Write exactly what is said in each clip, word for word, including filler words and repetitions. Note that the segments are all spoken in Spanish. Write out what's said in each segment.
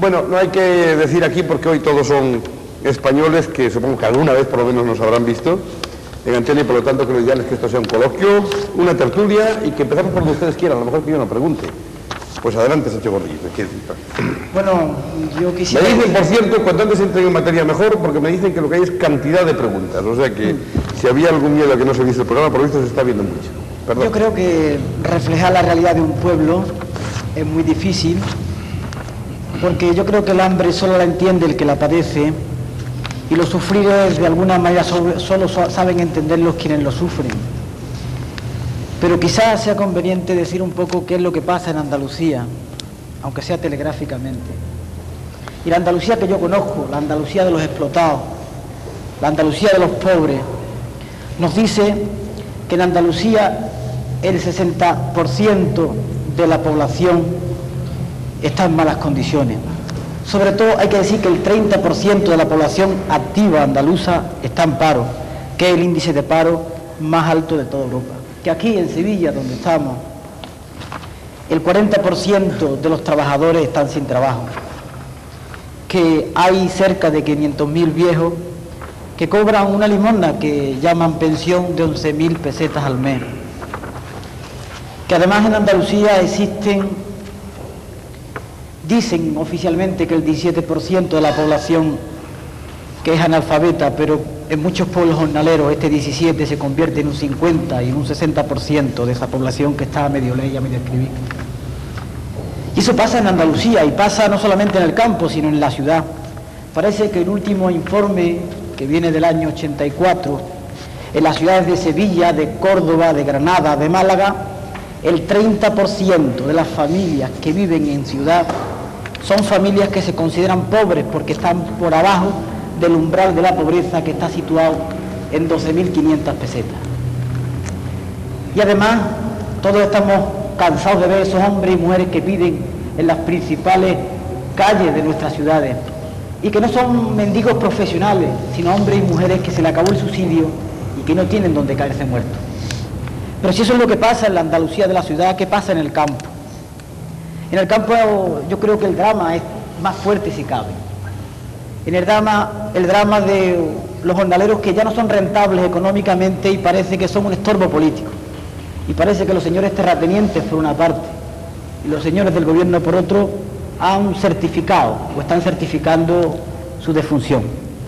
Bueno, no hay que decir aquí, porque hoy todos son españoles que supongo que alguna vez por lo menos nos habrán visto en antena, y por lo tanto que lo ideal es que esto sea un coloquio, una tertulia, y que empezamos por donde ustedes quieran, a lo mejor que yo no pregunte. Pues adelante, Sánchez Gordillo. Bueno, yo quisiera... Me dicen, por cierto, cuanto antes entren en materia mejor, porque me dicen que lo que hay es cantidad de preguntas, o sea que si había algún miedo a que no se viese el programa, por lo visto se está viendo mucho. Perdón. Yo creo que reflejar la realidad de un pueblo es muy difícil, porque yo creo que el hambre solo la entiende el que la padece, y los sufridos de alguna manera solo, solo saben entenderlos quienes lo sufren. Pero quizás sea conveniente decir un poco qué es lo que pasa en Andalucía, aunque sea telegráficamente. Y la Andalucía que yo conozco, la Andalucía de los explotados, la Andalucía de los pobres, nos dice que en Andalucía el sesenta por ciento de la población está en malas condiciones. Sobre todo hay que decir que el treinta por ciento de la población activa andaluza está en paro, que es el índice de paro más alto de toda Europa. Que aquí en Sevilla, donde estamos, el cuarenta por ciento de los trabajadores están sin trabajo, que hay cerca de quinientos mil viejos que cobran una limosna que llaman pensión de once mil pesetas al mes, que además en Andalucía existen, dicen oficialmente que el diecisiete por ciento de la población que es analfabeta, pero en muchos pueblos jornaleros este diecisiete se convierte en un cincuenta y en un sesenta por ciento de esa población que está a medio ley y a medio escribir. Y eso pasa en Andalucía, y pasa no solamente en el campo, sino en la ciudad. Parece que el último informe, que viene del año ochenta y cuatro, en las ciudades de Sevilla, de Córdoba, de Granada, de Málaga, el treinta por ciento de las familias que viven en ciudad son familias que se consideran pobres porque están por abajo del umbral de la pobreza, que está situado en doce mil quinientas pesetas. Y además, todos estamos cansados de ver esos hombres y mujeres que piden en las principales calles de nuestras ciudades, y que no son mendigos profesionales, sino hombres y mujeres que se le acabó el subsidio y que no tienen donde caerse muertos. Pero si eso es lo que pasa en la Andalucía de la ciudad, ¿qué pasa en el campo? En el campo yo creo que el drama es más fuerte si cabe. En el drama, el drama de los jornaleros que ya no son rentables económicamente y parece que son un estorbo político. Y parece que los señores terratenientes, por una parte, y los señores del gobierno, por otro, han certificado o están certificando su defunción.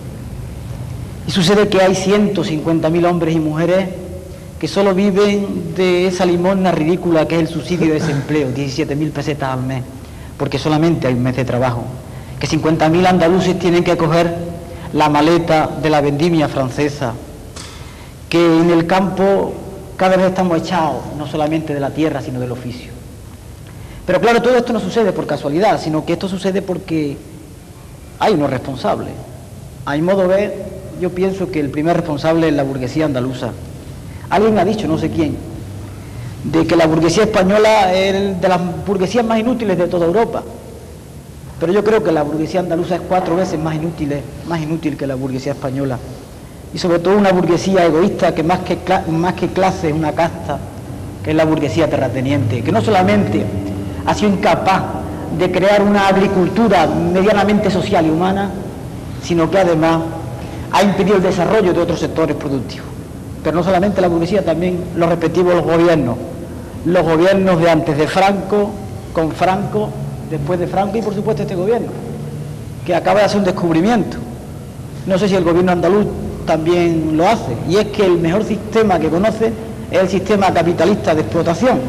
Y sucede que hay ciento cincuenta mil hombres y mujeres que solo viven de esa limosna ridícula que es el subsidio de desempleo, diecisiete mil pesetas al mes, porque solamente hay un mes de trabajo. Que cincuenta mil andaluces tienen que coger la maleta de la vendimia francesa, que en el campo cada vez estamos echados, no solamente de la tierra, sino del oficio. Pero claro, todo esto no sucede por casualidad, sino que esto sucede porque hay unos responsables. A mi modo de ver, yo pienso que el primer responsable es la burguesía andaluza. Alguien ha dicho, no sé quién, de que la burguesía española es de las burguesías más inútiles de toda Europa. Pero yo creo que la burguesía andaluza es cuatro veces más inútil, más inútil que la burguesía española. Y sobre todo una burguesía egoísta que más que, más que clase es una casta, que es la burguesía terrateniente, que no solamente ha sido incapaz de crear una agricultura medianamente social y humana, sino que además ha impedido el desarrollo de otros sectores productivos. Pero no solamente la burguesía, también los respectivos los gobiernos, los gobiernos de antes de Franco, con Franco, después de Franco y por supuesto este gobierno, que acaba de hacer un descubrimiento. No sé si el gobierno andaluz también lo hace, y es que el mejor sistema que conoce es el sistema capitalista de explotación,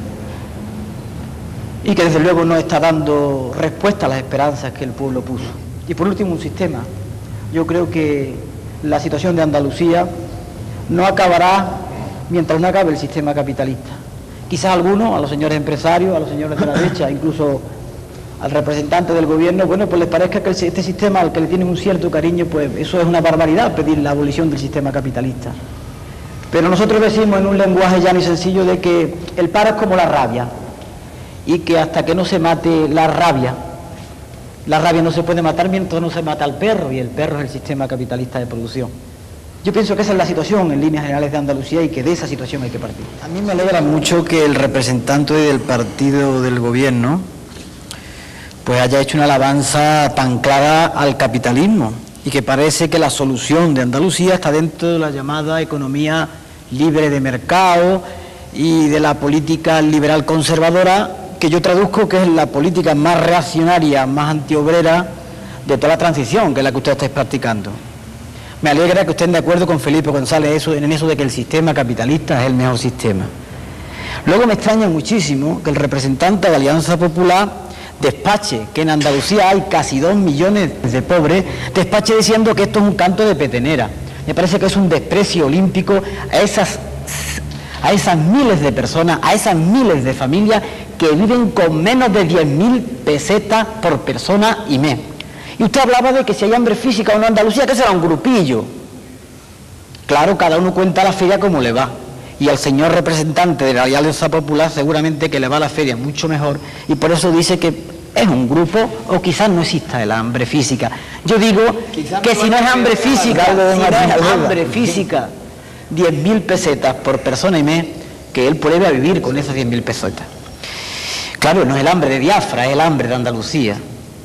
y que desde luego no está dando respuesta a las esperanzas que el pueblo puso. Y por último, un sistema. Yo creo que la situación de Andalucía no acabará mientras no acabe el sistema capitalista. Quizás a algunos, a los señores empresarios, a los señores de la derecha, incluso al representante del gobierno, bueno, pues les parezca que este sistema al que le tienen un cierto cariño, pues eso es una barbaridad, pedir la abolición del sistema capitalista. Pero nosotros decimos en un lenguaje llano y sencillo de que el paro es como la rabia, y que hasta que no se mate la rabia, la rabia no se puede matar mientras no se mata al perro, y el perro es el sistema capitalista de producción. Yo pienso que esa es la situación en líneas generales de Andalucía y que de esa situación hay que partir. A mí me alegra mucho que el representante del partido del gobierno pues haya hecho una alabanza tan clara al capitalismo y que parece que la solución de Andalucía está dentro de la llamada economía libre de mercado y de la política liberal conservadora, que yo traduzco que es la política más reaccionaria, más antiobrera de toda la transición, que es la que ustedes estáis practicando. Me alegra que estén de acuerdo con Felipe González eso, en eso de que el sistema capitalista es el mejor sistema. Luego me extraña muchísimo que el representante de Alianza Popular despache que en Andalucía hay casi dos millones de pobres, despache diciendo que esto es un canto de petenera. Me parece que es un desprecio olímpico a esas, a esas miles de personas, a esas miles de familias que viven con menos de diez mil pesetas por persona y mes. Y usted hablaba de que si hay hambre física o no en Andalucía, que será un grupillo. Claro, cada uno cuenta la feria como le va. Y al señor representante de la Alianza Popular seguramente que le va a la feria mucho mejor, y por eso dice que es un grupo, o quizás no exista el hambre física. Yo digo quizás que si no es hambre física, si no es hambre física, diez mil pesetas por persona y mes, que él pruebe a vivir con esas diez mil pesetas. Claro, no es el hambre de Biafra, es el hambre de Andalucía.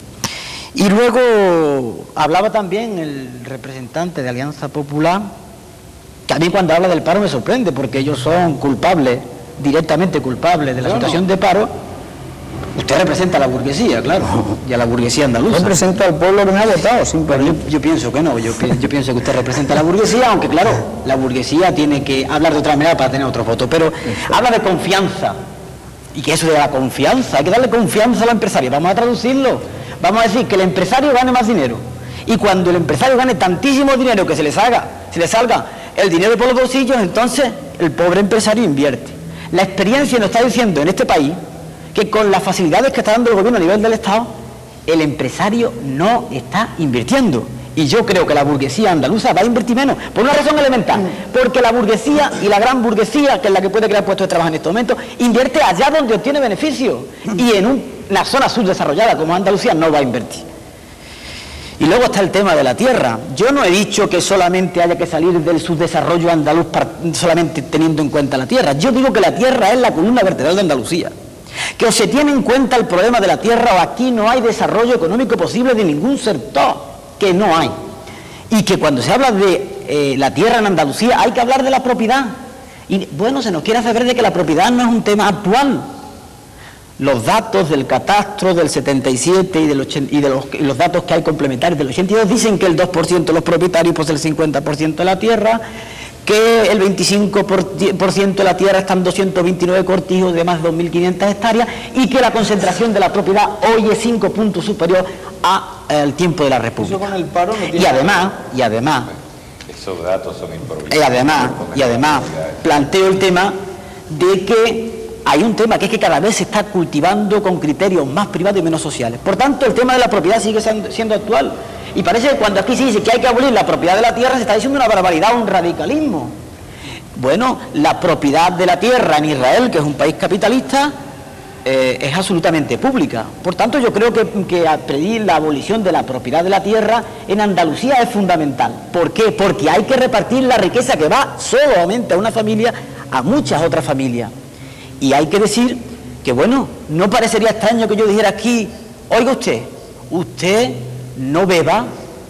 Y luego hablaba también el representante de Alianza Popular, que a mí cuando habla del paro me sorprende, porque ellos son culpables, directamente culpables de la situación de paro. Usted representa a la burguesía, claro, y a la burguesía andaluza. Representa al pueblo que me ha votado, pero yo, yo pienso que no, yo, yo pienso que usted representa a la burguesía, aunque claro, la burguesía tiene que hablar de otra manera para tener otros votos, pero exacto, habla de confianza, y que eso de la confianza, hay que darle confianza a los empresarios, vamos a traducirlo, vamos a decir que el empresario gane más dinero, y cuando el empresario gane tantísimo dinero que se le salga, se le salga el dinero por los bolsillos, entonces el pobre empresario invierte. La experiencia nos está diciendo en este país que con las facilidades que está dando el gobierno a nivel del Estado, el empresario no está invirtiendo. Y yo creo que la burguesía andaluza va a invertir menos, por una razón elemental, porque la burguesía y la gran burguesía, que es la que puede crear puestos de trabajo en este momento, invierte allá donde obtiene beneficio, y en un, una zona subdesarrollada como Andalucía no va a invertir. Y luego está el tema de la tierra. Yo no he dicho que solamente haya que salir del subdesarrollo andaluz solamente teniendo en cuenta la tierra. Yo digo que la tierra es la columna vertebral de Andalucía. Que o se tiene en cuenta el problema de la tierra o aquí no hay desarrollo económico posible de ningún sector, que no hay. Y que cuando se habla de eh, la tierra en Andalucía hay que hablar de la propiedad. Y bueno, se nos quiere hacer ver de que la propiedad no es un tema actual. Los datos del catastro del setenta y siete y, del ochenta, y de los, y los datos que hay complementarios del ochenta y dos dicen que el dos por ciento de los propietarios posee el cincuenta por ciento de la tierra, que el veinticinco por ciento de la tierra están doscientos veintinueve cortijos de más de dos mil quinientas hectáreas y que la concentración de la propiedad hoy es cinco puntos superior al tiempo de la República. Eso con el paro no tiene y además, y además, esos datos son improvisados. Y además, y además planteo el tema de que hay un tema que es que cada vez se está cultivando con criterios más privados y menos sociales. Por tanto, el tema de la propiedad sigue siendo actual. Y parece que cuando aquí se dice que hay que abolir la propiedad de la tierra, se está diciendo una barbaridad, un radicalismo. Bueno, la propiedad de la tierra en Israel, que es un país capitalista, eh, es absolutamente pública. Por tanto, yo creo que, que pedir la abolición de la propiedad de la tierra en Andalucía es fundamental. ¿Por qué? Porque hay que repartir la riqueza que va solamente a una familia, a muchas otras familias. Y hay que decir que, bueno, no parecería extraño que yo dijera aquí, oiga usted, usted no beba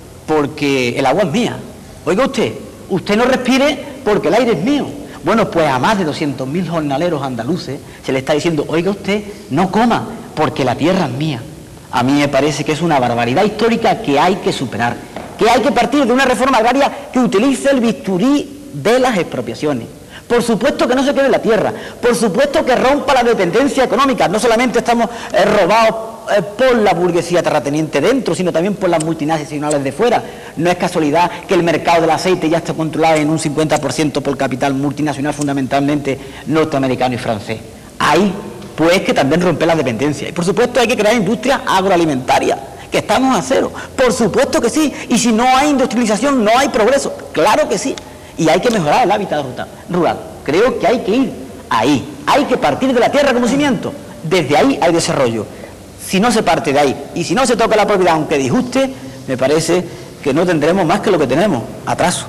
porque el agua es mía. Oiga usted, usted no respire porque el aire es mío. Bueno, pues a más de doscientos mil jornaleros andaluces se le está diciendo, oiga usted, no coma porque la tierra es mía. A mí me parece que es una barbaridad histórica que hay que superar, que hay que partir de una reforma agraria que utilice el bisturí de las expropiaciones. Por supuesto que no se quede en la tierra, por supuesto que rompa la dependencia económica. No solamente estamos eh, robados eh, por la burguesía terrateniente dentro, sino también por las multinacionales de fuera. No es casualidad que el mercado del aceite ya esté controlado en un cincuenta por ciento por capital multinacional, fundamentalmente norteamericano y francés. Hay, pues, que también romper la dependencia. Y por supuesto hay que crear industria agroalimentaria, que estamos a cero. Por supuesto que sí. Y si no hay industrialización, no hay progreso. Claro que sí. Y hay que mejorar el hábitat rural. Creo que hay que ir ahí. Hay que partir de la tierra como cimiento. Desde ahí hay desarrollo. Si no se parte de ahí y si no se toca la propiedad, aunque disguste, me parece que no tendremos más que lo que tenemos, atraso.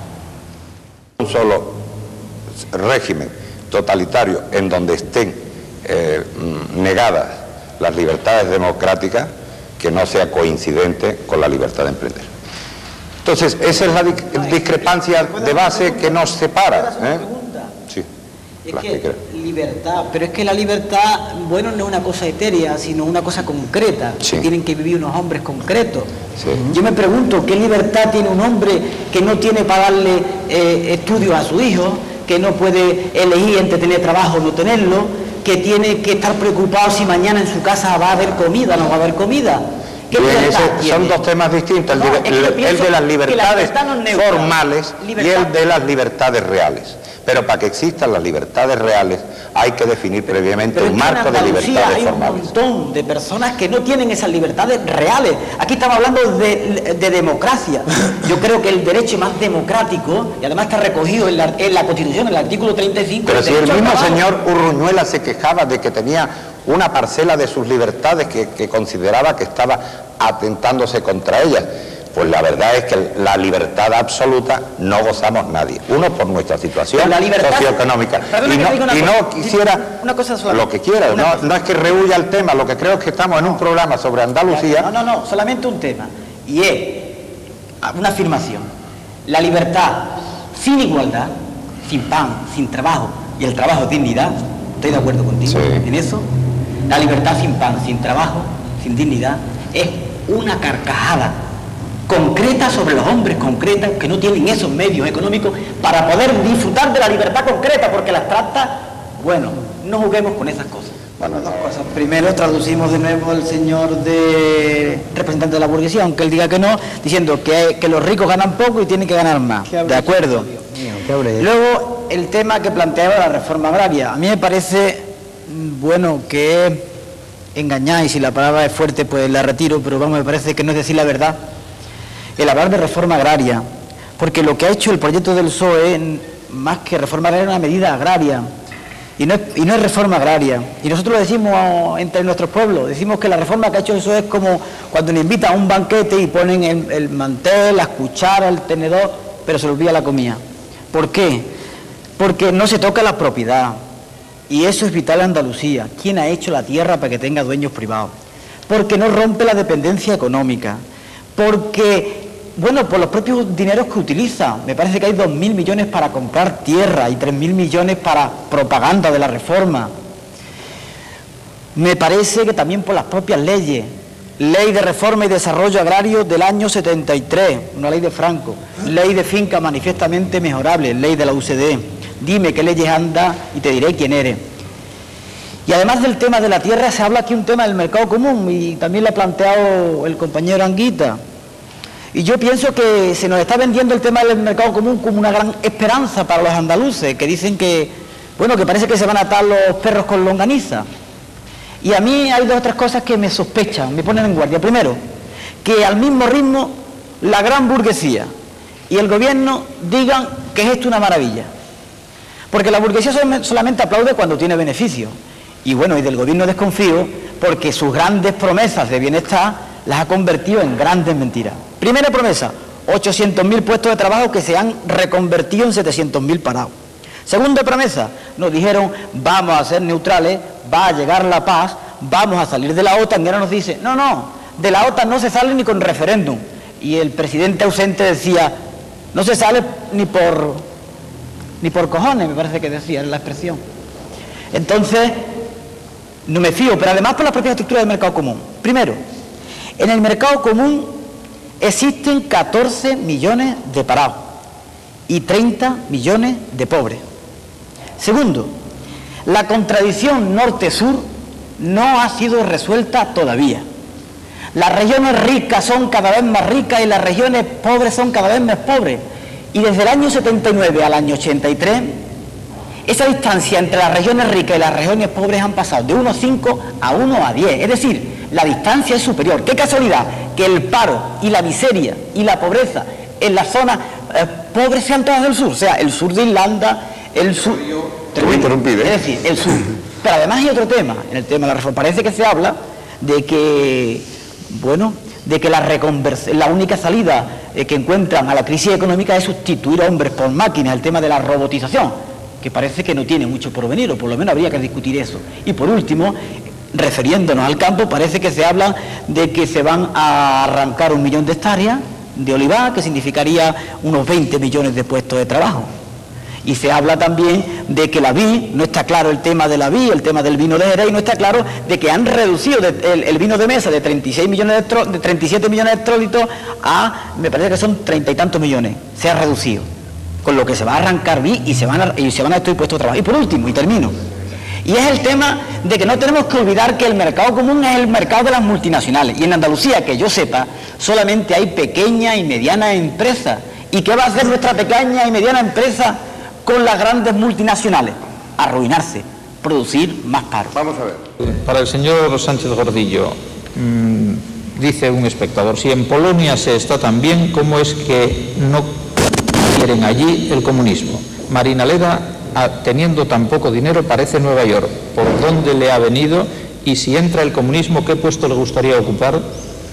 Un solo régimen totalitario en donde estén eh, negadas las libertades democráticas que no sea coincidente con la libertad de emprender. Entonces, esa es la di discrepancia de base que nos separa. ¿eh? Sí, es la que, que creo. libertad, pero es que la libertad, bueno, no es una cosa etérea, sino una cosa concreta. Sí. Tienen que vivir unos hombres concretos. Sí. Yo me pregunto, ¿qué libertad tiene un hombre que no tiene para darle eh, estudios a su hijo, que no puede elegir entre tener trabajo o no tenerlo, que tiene que estar preocupado si mañana en su casa va a haber comida o no va a haber comida? ¿Qué Bien, libertad ese, tiene? son dos temas distintos, el, No, de, es que yo el, el pienso de las que la libertades libertad no es neutral. formales Libertad. y el de las libertades reales. Pero para que existan las libertades reales hay que definir previamente Pero un es que en marco de Andalucía libertades hay un formales. montón de personas que no tienen esas libertades reales. Aquí estamos hablando de, de democracia. Yo creo que el derecho más democrático, y además está recogido en la, en la Constitución, en el artículo treinta y cinco... Pero si el derecho al mismo trabajo. señor Urruñuela se quejaba de que tenía una parcela de sus libertades que, que consideraba que estaba atentándose contra ellas, pues la verdad es que la libertad absoluta no gozamos nadie. Uno por nuestra situación Pero la libertad- socioeconómica. Perdona Y que no, te diga una y cosa. no quisiera Una cosa solamente. lo que quiera, Una no, cosa. no es que rehuya el tema, lo que creo es que estamos en un programa sobre Andalucía. No, no, no, solamente un tema. Y es una afirmación. La libertad sin igualdad, sin pan, sin trabajo, y el trabajo es dignidad. ¿Estoy de acuerdo contigo Sí. en eso? La libertad sin pan, sin trabajo, sin dignidad, es una carcajada concreta sobre los hombres concretos que no tienen esos medios económicos para poder disfrutar de la libertad concreta, porque las trata, bueno, no juguemos con esas cosas. Bueno, Dos cosas. Primero traducimos de nuevo al señor de representante de la burguesía, aunque él diga que no, diciendo que, que los ricos ganan poco y tienen que ganar más. De acuerdo. Luego, el tema que planteaba la reforma agraria. A mí me parece, mm, bueno, que engañáis, y la palabra es fuerte, pues la retiro, pero vamos, me parece que no es decir la verdad el hablar de reforma agraria, porque lo que ha hecho el proyecto del P S O E, n- más que reforma agraria, es una medida agraria, y no, es, y no es reforma agraria. Y nosotros lo decimos entre nuestros pueblos, decimos que la reforma que ha hecho el P S O E es como cuando nos invitan a un banquete y ponen el, el mantel, las cucharas, el tenedor, pero se les olvida la comida. ¿Por qué? Porque no se toca la propiedad, y eso es vital en Andalucía. ¿Quién ha hecho la tierra para que tenga dueños privados? Porque no rompe la dependencia económica, porque, bueno, por los propios dineros que utiliza. Me parece que hay dos mil millones para comprar tierra y tres mil millones para propaganda de la reforma. Me parece que también por las propias leyes. Ley de Reforma y Desarrollo Agrario del año setenta y tres, una ley de Franco. Ley de Finca manifiestamente mejorable, ley de la U C D. Dime qué leyes anda y te diré quién eres. Y además del tema de la tierra, se habla aquí un tema del mercado común, y también lo ha planteado el compañero Anguita. Y yo pienso que se nos está vendiendo el tema del mercado común como una gran esperanza para los andaluces, que dicen que, bueno, que parece que se van a atar los perros con longaniza. Y a mí hay dos o tres cosas que me sospechan, me ponen en guardia. Primero, que al mismo ritmo la gran burguesía y el gobierno digan que es esto una maravilla. Porque la burguesía solamente aplaude cuando tiene beneficio. Y bueno, y del gobierno desconfío, porque sus grandes promesas de bienestar las ha convertido en grandes mentiras. Primera promesa, ochocientos mil puestos de trabajo que se han reconvertido en setecientos mil parados. Segunda promesa, nos dijeron, vamos a ser neutrales, va a llegar la paz, vamos a salir de la OTAN, y ahora nos dice, no, no, de la OTAN no se sale ni con referéndum. Y el presidente ausente decía, no se sale ni por, ni por cojones, me parece que decía la expresión. Entonces, no me fío, pero además por la propia estructura del mercado común. Primero, en el mercado común existen catorce millones de parados y treinta millones de pobres. Segundo, la contradicción norte-sur no ha sido resuelta todavía. Las regiones ricas son cada vez más ricas y las regiones pobres son cada vez más pobres. Y desde el año setenta y nueve al año ochenta y tres, esa distancia entre las regiones ricas y las regiones pobres han pasado de uno coma cinco a uno a diez. Es decir, la distancia es superior. Qué casualidad que el paro y la miseria y la pobreza en las zonas eh, pobres sean todas del sur. O sea, el sur de Irlanda, el sur... Te voy a interrumpir, ¿eh? Es decir, el sur. Pero además hay otro tema, en el tema de la reforma. Parece que se habla de que, bueno, de que la reconversión, la única salida eh, que encuentran a la crisis económica es sustituir a hombres por máquinas, el tema de la robotización, que parece que no tiene mucho porvenir, o por lo menos habría que discutir eso. Y por último, refiriéndonos al campo, parece que se habla de que se van a arrancar un millón de hectáreas de olivar, que significaría unos veinte millones de puestos de trabajo. Y se habla también de que la vid, no está claro el tema de la vid, el tema del vino de Jerez, y no está claro de que han reducido de, el, el vino de mesa de treinta y seis millones de, estro, de treinta y siete millones de hectolitros a, me parece que son treinta y tantos millones, se ha reducido. Con lo que se va a arrancar vid y se van a, y se van a destruir puestos de trabajo. Y por último, y termino, y es el tema de que no tenemos que olvidar que el mercado común es el mercado de las multinacionales. Y en Andalucía, que yo sepa, solamente hay pequeñas y medianas empresas. ¿Y qué va a hacer nuestra pequeña y mediana empresa con las grandes multinacionales? Arruinarse, producir más caro. Vamos a ver. Para el señor Sánchez Gordillo, mmm, dice un espectador, si en Polonia se está tan bien, ¿cómo es que no quieren allí el comunismo? Marina Leda, teniendo tan poco dinero, parece Nueva York. ¿Por dónde le ha venido? Y si entra el comunismo, ¿qué puesto le gustaría ocupar?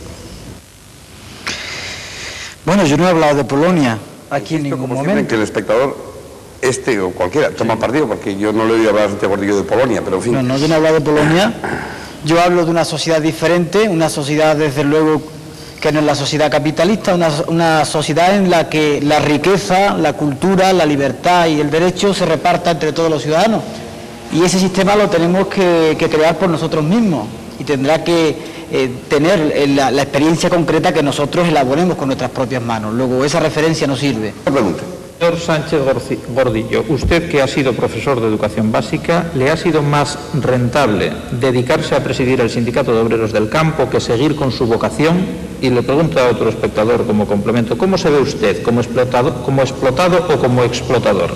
Bueno, yo no he hablado de Polonia aquí en ningún como momento. siempre, que el espectador, este o cualquiera, toma partido, porque yo no le he oído hablar a Sánchez Gordillo de Polonia, pero en fin. No, no, yo no he hablado de Polonia. Yo hablo de una sociedad diferente, una sociedad, desde luego, que no es la sociedad capitalista, una, una sociedad en la que la riqueza, la cultura, la libertad y el derecho se reparta entre todos los ciudadanos. Y ese sistema lo tenemos que, que crear por nosotros mismos y tendrá que eh, tener la, la experiencia concreta que nosotros elaboremos con nuestras propias manos. Luego, esa referencia no sirve. Pregunta. Señor Sánchez Gordillo, usted que ha sido profesor de educación básica, ¿le ha sido más rentable dedicarse a presidir el Sindicato de Obreros del Campo que seguir con su vocación? Y le pregunto a otro espectador como complemento, ¿cómo se ve usted? ¿Como explotado, como explotado o como explotador?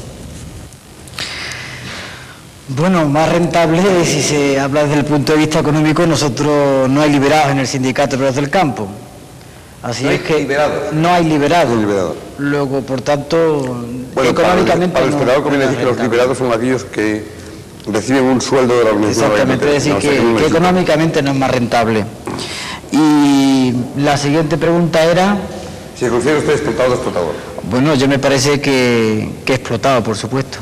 Bueno, más rentable, si se habla desde el punto de vista económico, nosotros no hay liberados en el Sindicato de Obreros del Campo. Así no es que liberados. no hay liberados. No hay liberados. Luego, por tanto, bueno, económicamente para el, para el espectador no, conviene no decir que los liberados son aquellos que reciben un sueldo de la Organización. Exactamente, es decir, no, que, o sea, que, que económicamente no es más rentable. Y la siguiente pregunta era... Si considera usted explotado o explotador. Bueno, yo me parece que, que explotado, por supuesto.